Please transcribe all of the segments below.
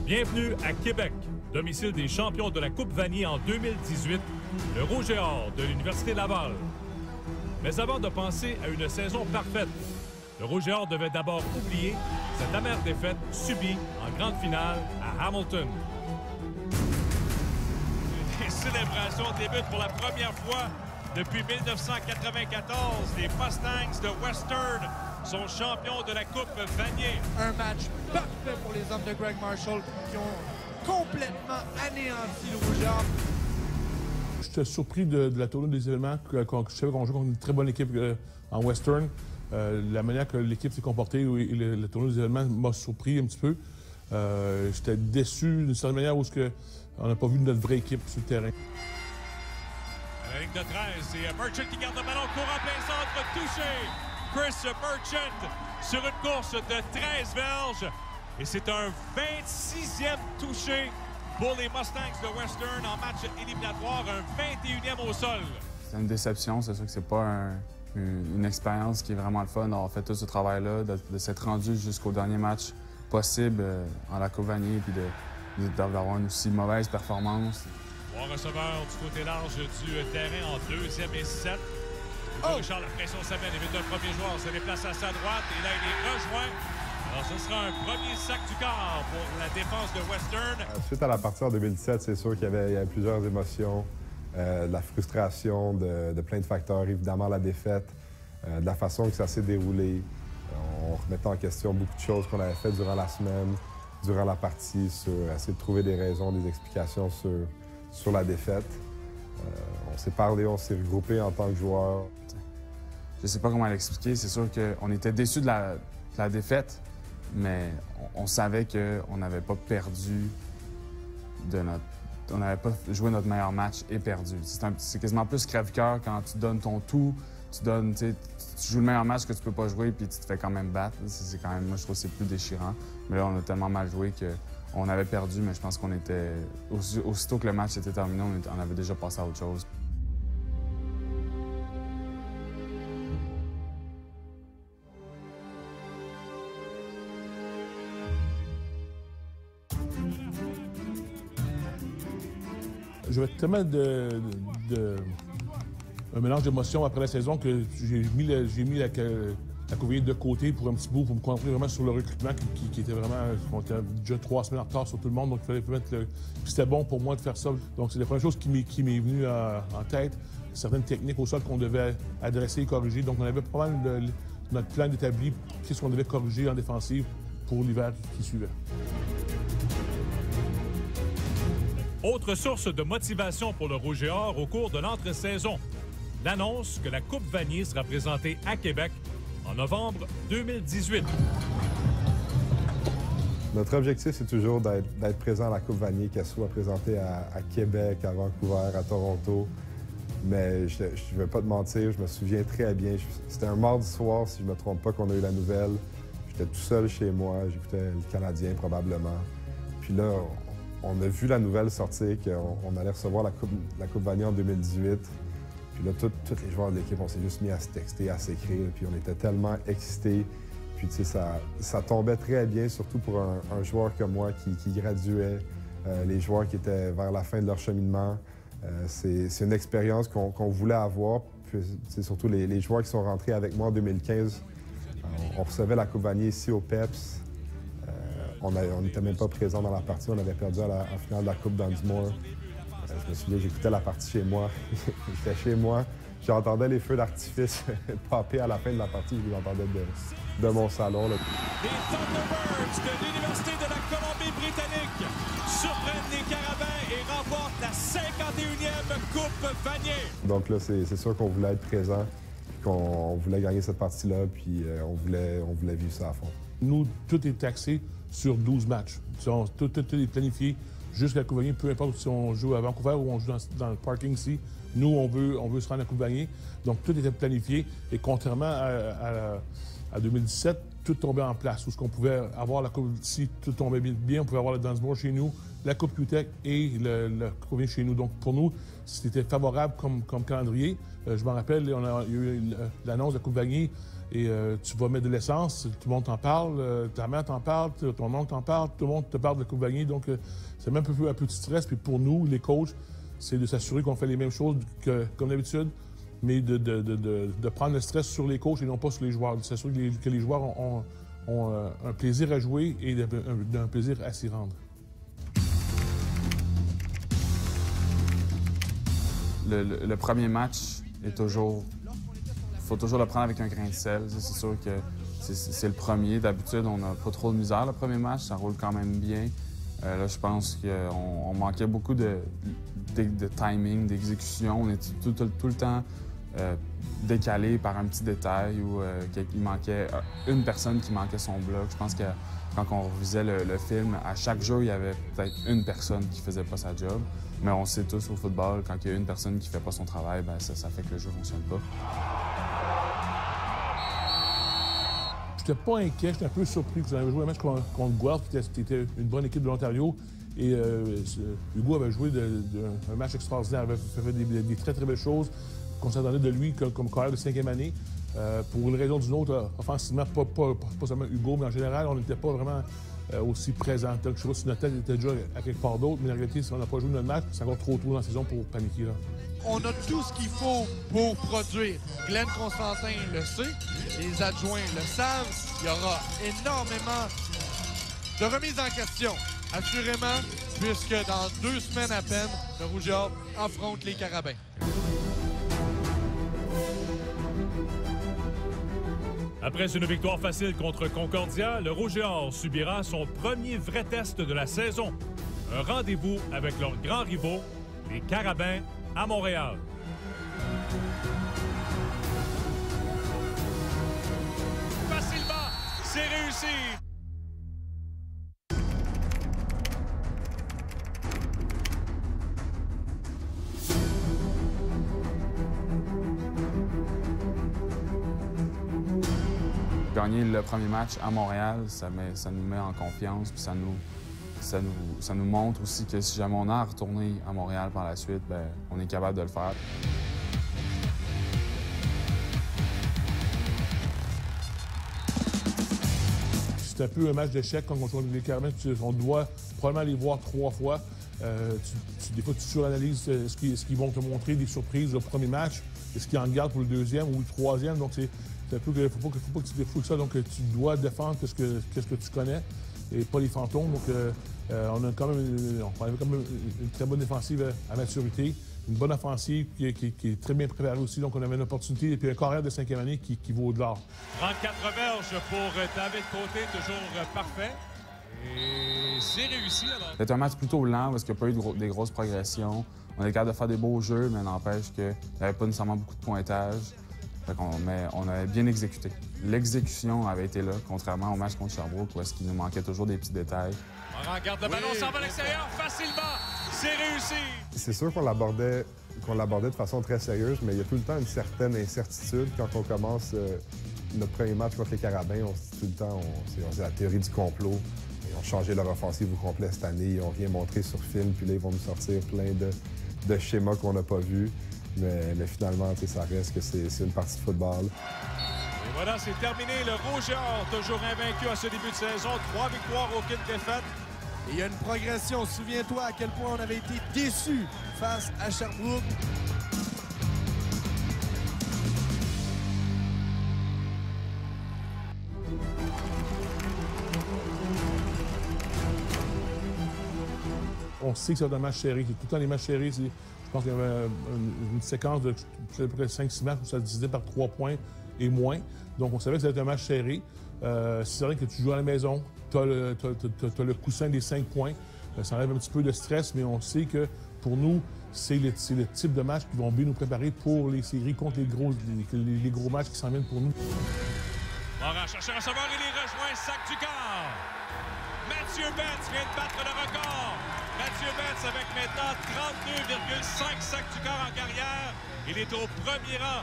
Bienvenue à Québec, domicile des champions de la Coupe Vanier en 2018, le Rouge et Or de l'Université Laval. Mais avant de penser à une saison parfaite, le Rouge et Or devait d'abord oublier cette amère défaite subie en grande finale à Hamilton. Les célébrations débutent pour la première fois depuis 1994. Les Mustangs de Western sont champions de la Coupe Vanier. Un match parfait pour les hommes de Greg Marshall qui ont complètement anéanti le Rouge et Or. J'étais surpris de la tournée des événements. Je savais qu'on jouait contre une très bonne équipe en Western. La manière que l'équipe s'est comportée et la tournée des événements m'a surpris un petit peu. J'étais déçu d'une certaine manière où on n'a pas vu notre vraie équipe sur le terrain. À la ligne de 13, c'est Merchant qui garde le ballon, court en plein centre, touché. Chris Merchant sur une course de 13 verges. Et c'est un 26e touché pour les Mustangs de Western en match éliminatoire, un 21e au sol. C'est une déception, c'est sûr que c'est pas une expérience qui est vraiment le fun d'avoir fait tout ce travail-là, de s'être rendu jusqu'au dernier match possible en la Coupe Vanier et d'avoir une aussi mauvaise performance. Bon receveur du côté large du terrain en 2e et 7. Richard, la pression s'amène, évite un premier joueur, se déplace à sa droite et là il est rejoint. Alors ce sera un premier sac du corps pour la défense de Western. Suite à la partie en 2017, c'est sûr qu'il y avait plusieurs émotions, de la frustration, de plein de facteurs, évidemment la défaite, de la façon que ça s'est déroulé. On remettait en question beaucoup de choses qu'on avait faites durant la semaine, durant la partie, sur essayer de trouver des raisons, des explications sur la défaite. On s'est parlé, on s'est regroupé en tant que joueurs. Je sais pas comment l'expliquer. C'est sûr qu'on était déçus de la défaite, mais on savait qu'on n'avait pas perdu on n'avait pas joué notre meilleur match et perdu. C'est quasiment plus crève-cœur quand tu donnes ton tout, tu joues le meilleur match que tu peux pas jouer puis tu te fais quand même battre. C'est quand même, moi, je trouve que c'est plus déchirant. Mais là, on a tellement mal joué qu'on avait perdu, mais je pense qu'on était... Aussitôt que le match était terminé, on avait déjà passé à autre chose. J'avais tellement un mélange d'émotions après la saison que j'ai mis la Coupe Vanier de côté pour un petit bout, pour me concentrer vraiment sur le recrutement qui était vraiment... On était déjà 3 semaines en retard sur tout le monde, donc il fallait mettre le... C'était bon pour moi de faire ça. Donc c'est la première chose qui m'est venue en tête. Certaines techniques au sol qu'on devait adresser et corriger. Donc on avait pas mal notre plan établi, qu'est-ce qu'on devait corriger en défensive pour l'hiver qui suivait. Autre source de motivation pour le Rouge et Or au cours de l'entre-saison, l'annonce que la Coupe Vanier sera présentée à Québec en novembre 2018. Notre objectif, c'est toujours d'être présent à la Coupe Vanier, qu'elle soit présentée à Québec, à Vancouver, à Toronto. Mais je ne vais pas te mentir, je me souviens très bien. C'était un mardi soir, si je ne me trompe pas, qu'on a eu la nouvelle. J'étais tout seul chez moi, j'écoutais le Canadien probablement. Puis là, on a vu la nouvelle sortir qu'on allait recevoir la Coupe Vanier en 2018. Puis là, tous les joueurs de l'équipe, on s'est juste mis à se texter, à s'écrire. Puis on était tellement excités. Puis tu sais, ça tombait très bien, surtout pour un joueur comme moi qui graduait, les joueurs qui étaient vers la fin de leur cheminement. C'est une expérience qu'on voulait avoir. Puis, surtout les joueurs qui sont rentrés avec moi en 2015. On recevait la Coupe Vanier ici au PEPS. On n'était même pas présent dans la partie. On avait perdu en finale de la Coupe Dunsmore. Je me souviens, j'écoutais la partie chez moi. J'étais chez moi. J'entendais les feux d'artifice popper à la fin de la partie. Je les entendais de mon salon. Là. Les Thunderbirds de l'Université de la Colombie-Britannique surprennent les Carabins et remportent la 51e Coupe Vanier. Donc là, c'est sûr qu'on voulait être présent, qu'on voulait gagner cette partie-là, puis on voulait vivre ça à fond. Nous, tout est axé sur 12 matchs. Tout est planifié jusqu'à la Coupe Vanier, peu importe si on joue à Vancouver ou on joue dans le parking ici. Nous, on veut se rendre à la Coupe Vanier. Donc, tout était planifié. Et contrairement à à 2017, tout tombait en place. Où ce qu'on pouvait avoir la Coupe, si tout tombait bien, on pouvait avoir le Dunsmore chez nous, la Coupe QTech et la Coupe Vanier chez nous. Donc pour nous, c'était favorable comme calendrier. Je m'en rappelle, il y a eu l'annonce de la Coupe Vanier et tu vas mettre de l'essence, tout le monde t'en parle, ta mère t'en parle, ton oncle t'en parle, tout le monde te parle de la Coupe Vanier. Donc c'est même un peu de stress. Puis pour nous, les coachs, c'est de s'assurer qu'on fait les mêmes choses comme d'habitude, mais de prendre le stress sur les coachs et non pas sur les joueurs. De s'assurer que les joueurs ont un plaisir à jouer et un plaisir à s'y rendre. Le premier match est toujours... Il faut toujours le prendre avec un grain de sel. C'est sûr que c'est le premier. D'habitude, on n'a pas trop de misère le premier match. Ça roule quand même bien. Là, je pense qu'on manquait beaucoup de timing, d'exécution. On était tout le temps décalé par un petit détail où il manquait une personne qui manquait son bloc. Je pense que quand on revisait le film, à chaque jeu, il y avait peut-être une personne qui faisait pas sa job. Mais on sait tous au football, quand il y a une personne qui fait pas son travail, bien, ça fait que le jeu ne fonctionne pas. Je n'étais pas inquiet, j'étais un peu surpris que vous avez joué un match contre Guelph, qui était une bonne équipe de l'Ontario. Et Hugo avait joué un match extraordinaire, il avait fait des très, très belles choses qu'on s'attendait de lui comme carrière de 5e année. Pour une raison ou d'une autre, offensivement, pas seulement Hugo, mais en général, on n'était pas vraiment aussi présent. Je ne sais pas si notre tête était déjà à quelque part d'autre, mais en réalité, si on n'a pas joué notre match, c'est encore trop tôt dans la saison pour paniquer. Là. On a tout ce qu'il faut pour produire. Glenn Constantin le sait, les adjoints le savent. Il y aura énormément de remises en question, assurément, puisque dans 2 semaines à peine, le Rouge et Or affronte les Carabins. Après une victoire facile contre Concordia, le Rouge et Or subira son premier vrai test de la saison. Un rendez-vous avec leurs grands rivaux, les Carabins, à Montréal. Facilement, c'est réussi! Gagner le premier match à Montréal, ça nous met en confiance, puis ça nous montre aussi que si jamais on a à retourner à Montréal par la suite, bien, on est capable de le faire. C'est un peu un match d'échec quand on joue les Carabins. On doit probablement les voir 3 fois. Des fois, tu suranalyses ce qu'ils vont te montrer, des surprises au premier match, et ce qu'ils en gardent pour le deuxième ou le troisième. Donc, c'est un peu qu'il ne faut pas que tu défoules ça. Donc, tu dois défendre ce que tu connais et pas les fantômes. Donc, on avait quand même une très bonne défensive à maturité, une bonne offensive qui est très bien préparée aussi. Donc, on avait une opportunité et puis un carrière de 5e année qui vaut de l'or. 34 verges pour David Côté, toujours parfait. Et c'est réussi alors. C'est un match plutôt lent parce qu'il n'y a pas eu des grosses progressions. On est capable de faire des beaux jeux, mais n'empêche qu'il n'y avait pas nécessairement beaucoup de pointage. Mais on avait bien exécuté. L'exécution avait été là, contrairement au match contre Sherbrooke, où est-ce qu'il nous manquait toujours des petits détails. On regarde le ballon, s'en va à l'extérieur, facilement, c'est réussi! C'est sûr qu'on l'abordait de façon très sérieuse, mais il y a tout le temps une certaine incertitude quand on commence notre premier match contre les Carabins. On se dit tout le temps, c'est la théorie du complot. Ils ont changé leur offensive au complet cette année, ils n'ont rien montré sur film, puis là, ils vont nous sortir plein de schémas qu'on n'a pas vus. Mais finalement, ça reste que c'est une partie de football. Et voilà, c'est terminé. Le Rouge et Or, toujours invaincu à ce début de saison. 3 victoires, aucune défaite. Et il y a une progression. Souviens-toi à quel point on avait été déçus face à Sherbrooke. On sait que c'est un match serré. Tout le temps, les matchs serrés, je pense qu'il y avait une séquence de près de 5-6 matchs où ça se divisait par 3 points et moins. Donc, on savait que c'était un match serré. C'est vrai que tu joues à la maison, tu as le coussin des 5 points. Ça enlève un petit peu de stress, mais on sait que pour nous, c'est le type de match qui vont bien nous préparer pour les séries contre les gros matchs qui s'en viennent pour nous. Morin cherche un receveur, il est rejoint, sac du corps. Mathieu Betts vient de battre le record. Mathieu Betts avec maintenant 32,5 sacs du corps en carrière. Il est au premier rang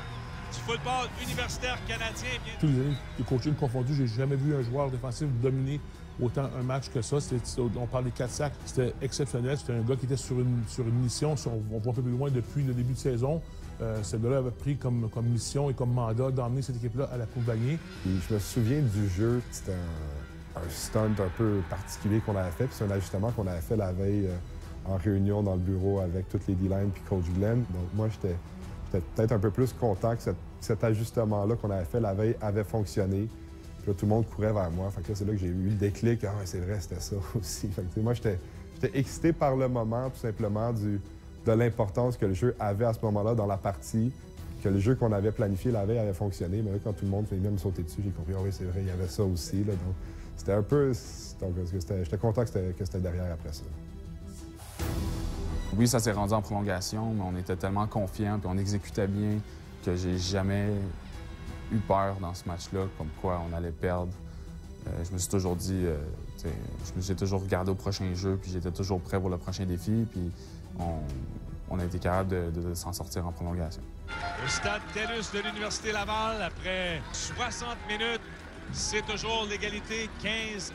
du football universitaire canadien. Tous les années de coaching confondus, j'ai jamais vu un joueur défensif dominer autant un match que ça. On parle des 4 sacs, c'était exceptionnel. C'était un gars qui était sur une mission. Si on voit un peu plus loin depuis le début de saison, ce gars-là avait pris comme mission et comme mandat d'emmener cette équipe-là à la Coupe Vanier. Je me souviens du jeu, c'était un stunt un peu particulier qu'on avait fait, puis c'est un ajustement qu'on avait fait la veille en réunion dans le bureau avec toutes les D-line puis Coach Glenn. Donc moi, j'étais peut-être un peu plus content que cet ajustement-là qu'on avait fait la veille avait fonctionné. Puis là, tout le monde courait vers moi. Fait que là, c'est là que j'ai eu le déclic. Ah, ouais, c'est vrai, c'était ça aussi. Fait que, moi, j'étais excité par le moment, tout simplement, de l'importance que le jeu avait à ce moment-là dans la partie, que le jeu qu'on avait planifié la veille avait fonctionné. Mais là, quand tout le monde fait même sauter dessus, j'ai compris, ah oui, c'est vrai, il y avait ça aussi. Là. Donc, c'était un peu... Donc, j'étais content que c'était derrière après ça. Oui, ça s'est rendu en prolongation, mais on était tellement confiants puis on exécutait bien que j'ai jamais eu peur dans ce match-là, comme quoi on allait perdre. Je me suis toujours dit, j'ai toujours regardé au prochain jeu, puis j'étais toujours prêt pour le prochain défi, puis on a été capable de s'en sortir en prolongation. Au stade TELUS de l'Université Laval, après 60 minutes, c'est toujours l'égalité 15-15.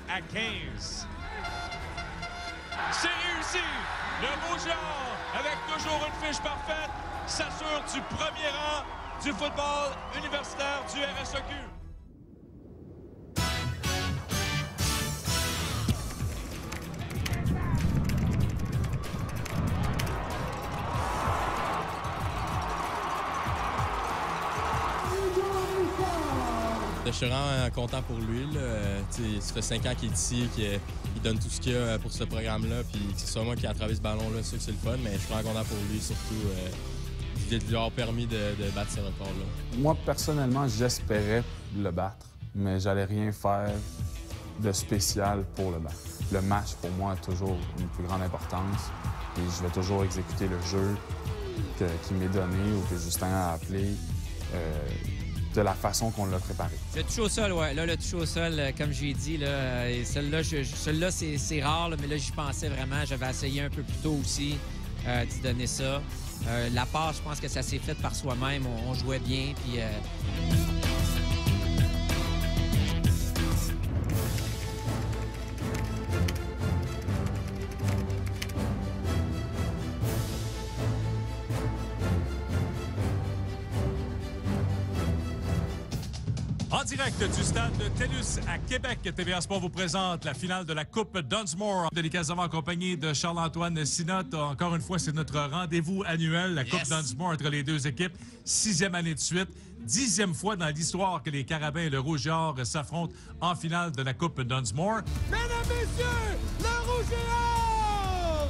C'est réussi! Le Rouge et Or, avec toujours une fiche parfaite, s'assure du premier rang du football universitaire du RSEQ. Je suis vraiment content pour lui. Ça fait 5 ans qu'il est ici, qu'il donne tout ce qu'il a pour ce programme-là. Puis que ce soit moi qui ai attrapé ce ballon-là, c'est sûr que c'est le fun, mais je suis vraiment content pour lui, surtout de lui avoir permis de battre ce record-là. Moi, personnellement, j'espérais le battre, mais j'allais rien faire de spécial pour le battre. Le match, pour moi, a toujours une plus grande importance. Et je vais toujours exécuter le jeu qui m'est donné ou que Justin a appelé. De la façon qu'on l'a préparé. Le toucher au sol, oui. Là, le toucher au sol, comme j'ai dit, celui-là, c'est rare, là, mais là, j'y pensais vraiment. J'avais essayé un peu plus tôt aussi d'y donner ça. La passe, je pense que ça s'est fait par soi-même. On jouait bien, puis... En direct du stade de TELUS à Québec, TVA Sport vous présente la finale de la Coupe Dunsmore. Délicatement accompagné de Charles-Antoine Sinotte. Encore une fois, c'est notre rendez-vous annuel, la Coupe Dunsmore entre les deux équipes. 6e année de suite, 10e fois dans l'histoire que les Carabins et le Rouge et Or s'affrontent en finale de la Coupe Dunsmore. Mesdames, messieurs, le Rouge et Or!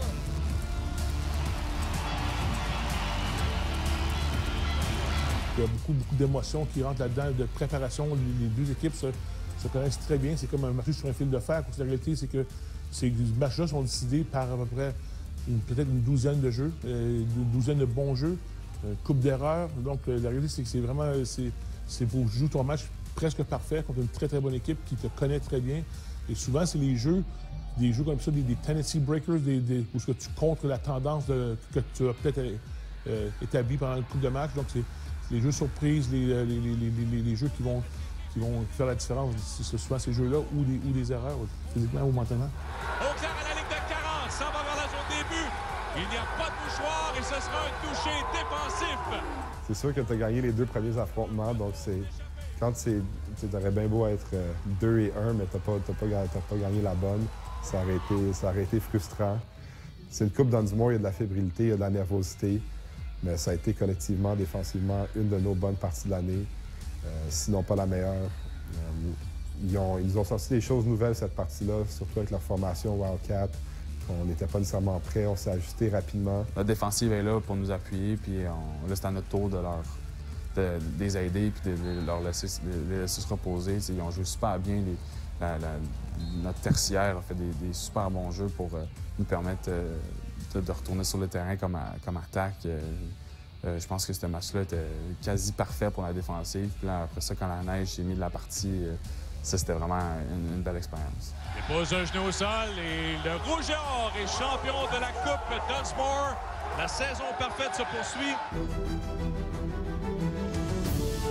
Il y a beaucoup d'émotions qui rentrent là-dedans, de préparation. Les deux équipes se connaissent très bien. C'est comme un match sur un fil de fer. La réalité, c'est que ces matchs-là sont décidés par à peu près peut-être une douzaine de jeux, une douzaine de bons jeux, coupe d'erreurs. Donc, la réalité, c'est que c'est vraiment... C'est pour jouer ton match presque parfait contre une très, très bonne équipe qui te connaît très bien. Et souvent, c'est des jeux comme ça, des Tennessee Breakers, où tu contres la tendance que tu as peut-être établie pendant une coupe de match. Donc, c'est les jeux surprises, les jeux qui vont faire la différence. C'est souvent ces jeux-là ou des erreurs, physiquement ou mentalement. Au clair à la ligne de 40, s'en va vers la zone début. Il n'y a pas de mouchoir et ce sera un toucher défensif. C'est sûr que tu as gagné les 2 premiers affrontements, donc quand tu aurais bien beau être 2-1, mais tu n'as pas gagné la bonne, ça aurait été frustrant. C'est une coupe Dunsmore, il y a de la fébrilité, il y a de la nervosité. Mais ça a été collectivement, défensivement, une de nos bonnes parties de l'année, sinon pas la meilleure. Ils nous ont sorti des choses nouvelles cette partie-là, surtout avec leur formation Wildcat. On n'était pas nécessairement prêts, on s'est ajusté rapidement. La défensive est là pour nous appuyer, puis là, c'est à notre tour de les aider puis de leur laisser se reposer. Ils ont joué super bien. Notre tertiaire a fait des super bons jeux pour nous permettre de retourner sur le terrain comme attaque. Je pense que ce match-là était quasi parfait pour la défensive. Puis là, après ça, quand la neige s'est mise de la partie, ça, c'était vraiment une belle expérience. Il pose un genou au sol et le Rouge et Or est champion de la Coupe Dunsmore. La saison parfaite se poursuit.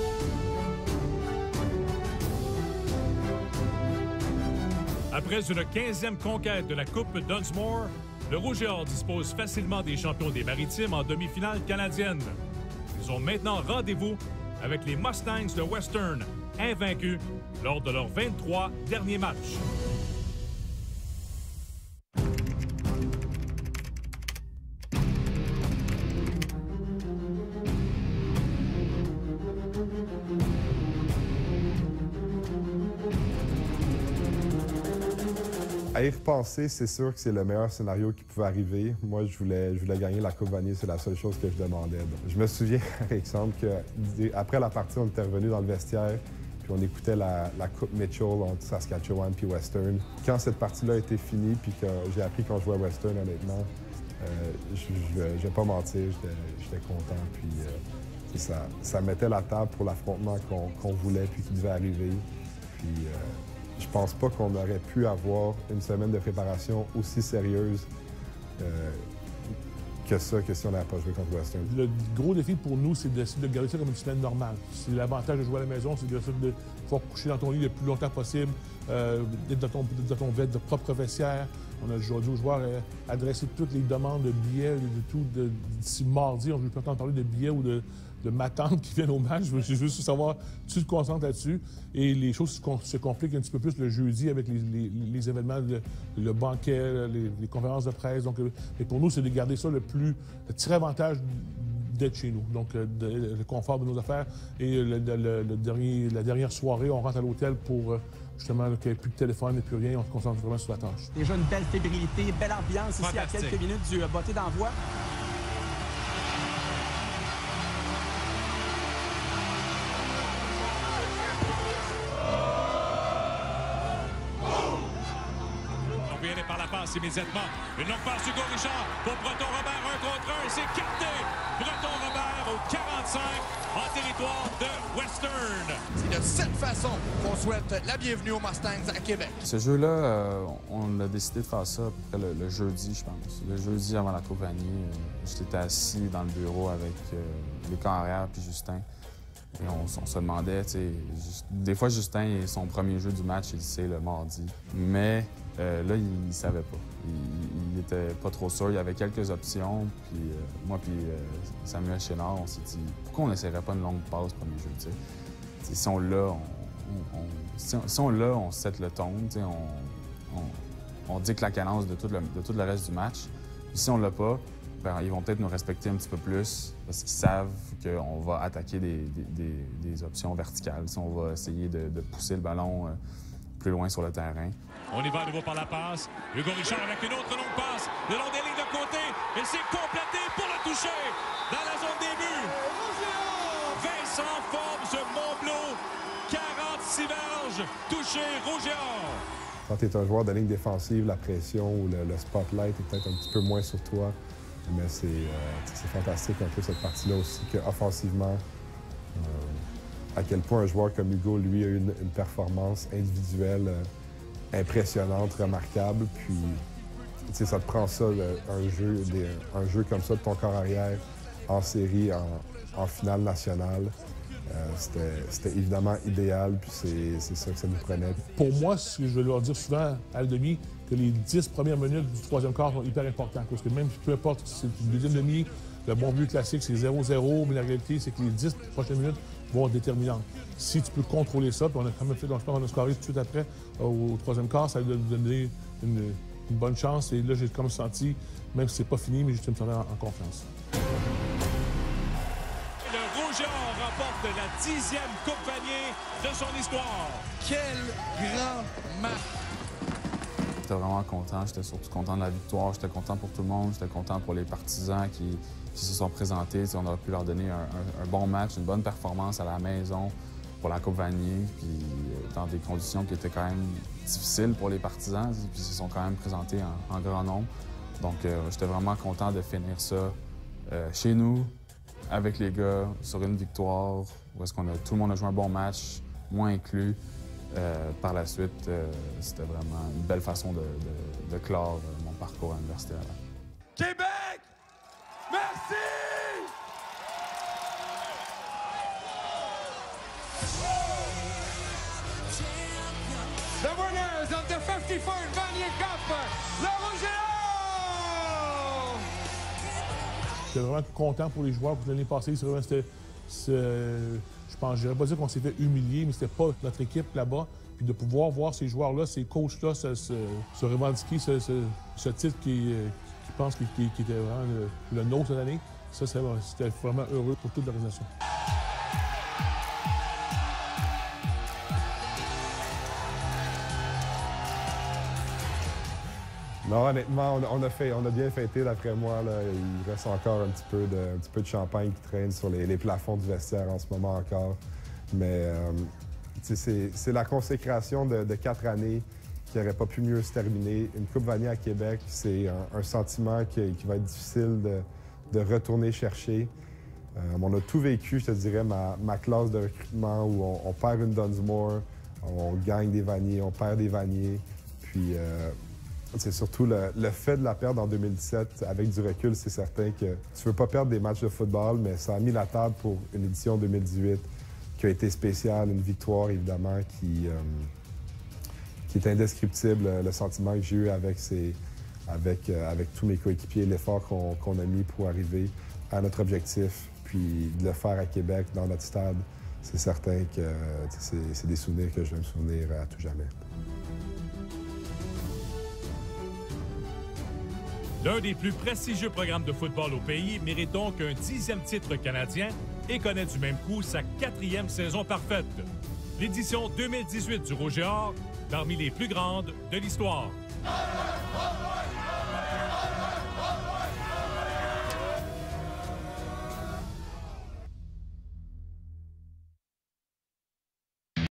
Après une 15e conquête de la Coupe Dunsmore, le Rouge et Or dispose facilement des champions des Maritimes en demi-finale canadienne. Ils ont maintenant rendez-vous avec les Mustangs de Western, invaincus lors de leurs 23 derniers matchs. À y repenser, c'est sûr que c'est le meilleur scénario qui pouvait arriver. Moi, je voulais gagner la Coupe Vanier, c'est la seule chose que je demandais. Donc, je me souviens, par exemple, qu'après la partie, on était revenu dans le vestiaire, puis on écoutait la Coupe Mitchell entre Saskatchewan puis Western. Quand cette partie-là était finie, puis que j'ai appris qu'on jouait à Western, honnêtement, je vais pas mentir, j'étais content. Puis ça mettait la table pour l'affrontement qu'on voulait puis qui devait arriver. Puis je pense pas qu'on aurait pu avoir une semaine de préparation aussi sérieuse que ça, que si on n'avait pas joué contre Western. Le gros défi pour nous, c'est de garder ça comme une semaine normale. C'est l'avantage de jouer à la maison, c'est de pouvoir coucher dans ton lit le plus longtemps possible, d'être dans ton propre vestiaire. On a dit aux joueurs adresser toutes les demandes de billets, de tout. D'ici mardi, on ne veut pas entendre parler de billets ou de ma tante qui viennent au match. Je veux juste savoir, tu te concentres là-dessus. Et les choses se compliquent un petit peu plus le jeudi avec les événements, le banquet, les conférences de presse. Donc, et pour nous, c'est de garder ça le tirer avantage d'être chez nous. Donc, le confort de nos affaires. Et la dernière soirée, on rentre à l'hôtel pour justement qu'il n'y ait plus de téléphone et plus rien. On se concentre vraiment sur la tâche. Déjà une belle fébrilité, belle ambiance ici à quelques minutes du botté d'envoi. Immédiatement. Une longue passe Hugo Richard pour Breton Robert, 1 contre 1. C'est capté. Breton Robert au 45 en territoire de Western. C'est de cette façon qu'on souhaite la bienvenue aux Mustangs à Québec. Ce jeu-là, on a décidé de faire ça à peu près le jeudi, je pense. Le jeudi avant la Coupe Vanier, j'étais assis dans le bureau avec les carrières puis Justin. Et on se demandait, tu sais, des fois, Justin, son premier jeu du match, il sait le mardi. Mais là, il savait pas. Il était pas trop sûr. Il y avait quelques options. Puis moi puis Samuel Chénard, on s'est dit, pourquoi on n'essaierait pas une longue passe premier jeu, tu sais? Si on l'a, on set le ton, tu sais, on dicte la cadence de tout le reste du match. Puis si on l'a pas, ben, ils vont peut-être nous respecter un petit peu plus parce qu'ils savent qu'on va attaquer des options verticales. Si on va essayer de pousser le ballon plus loin sur le terrain. On y va à nouveau par la passe. Hugo Richard avec une autre longue passe. Le long des lignes de côté. Et c'est complété pour le toucher dans la zone des buts. Vincent Forbes, Montblot, 46 verges. Touché, Rouge et Or. Quand tu es un joueur de ligne défensive, la pression ou le spotlight est peut-être un petit peu moins sur toi. Mais c'est fantastique un peu cette partie-là aussi, qu'offensivement, à quel point un joueur comme Hugo, lui, a eu une performance individuelle impressionnante, remarquable. Puis, tu sais, ça te prend ça, un jeu comme ça de ton corps arrière en série, en finale nationale. C'était évidemment idéal, puis c'est ça que ça nous prenait. Pour moi, ce que je vais leur dire souvent à la demi, que les 10 premières minutes du troisième quart sont hyper importantes. Parce que même peu importe si c'est une deuxième demi, le bon but classique, c'est 0-0, mais la réalité, c'est que les 10 prochaines minutes vont être déterminantes. Si tu peux contrôler ça, puis on a quand même fait, donc je pense qu'on a scoré tout de suite après, au troisième quart, ça va nous donner une bonne chance. Et là, j'ai comme senti, même si c'est pas fini, mais je me sentais en confiance. Le Rouge et Or remporte la 10e Coupe Vanier de son histoire. Quel grand match! J'étais vraiment content. J'étais surtout content de la victoire. J'étais content pour tout le monde. J'étais content pour les partisans qui se sont présentés. T'sais, on aurait pu leur donner un bon match, une bonne performance à la maison pour la Coupe Vanier, puis dans des conditions qui étaient quand même difficiles pour les partisans, puis ils se sont quand même présentés en grand nombre. Donc, j'étais vraiment content de finir ça chez nous, avec les gars, sur une victoire, où est-ce qu'on a tout le monde a joué un bon match, moi inclus. Par la suite, c'était vraiment une belle façon de clore mon parcours universitaire. Québec! Merci! The winners of the 54th Vanier Cup, le Rouge et Or! J'étais vraiment content pour les joueurs. L'année passée, je dirais pas dire qu'on s'est fait humilier, mais c'était pas notre équipe là-bas. Puis de pouvoir voir ces joueurs-là, ces coachs-là se revendiquer ce titre qui pense qu'il était vraiment le nôtre cette année, ça, c'était vraiment heureux pour toute l'organisation. Non, honnêtement, on a bien fêté, d'après moi. Là. Il reste encore un petit peu de champagne qui traîne sur les plafonds du vestiaire en ce moment encore. Mais c'est la consécration de 4 années qui n'aurait pas pu mieux se terminer. Une Coupe Vanier à Québec, c'est un sentiment qui va être difficile de retourner chercher. On a tout vécu, je te dirais, ma classe de recrutement où on perd une Dunsmore, on gagne des Vaniers, on perd des Vaniers. Puis c'est surtout le fait de la perdre en 2017, avec du recul, c'est certain que tu veux pas perdre des matchs de football, mais ça a mis la table pour une édition 2018 qui a été spéciale, une victoire évidemment qui est indescriptible, le sentiment que j'ai eu avec tous mes coéquipiers, l'effort qu'on a mis pour arriver à notre objectif, puis de le faire à Québec, dans notre stade, c'est certain que c'est des souvenirs que je vais me souvenir à tout jamais. L'un des plus prestigieux programmes de football au pays mérite donc un 10e titre canadien et connaît du même coup sa 4e saison parfaite. L'édition 2018 du Rouge et Or, parmi les plus grandes de l'histoire.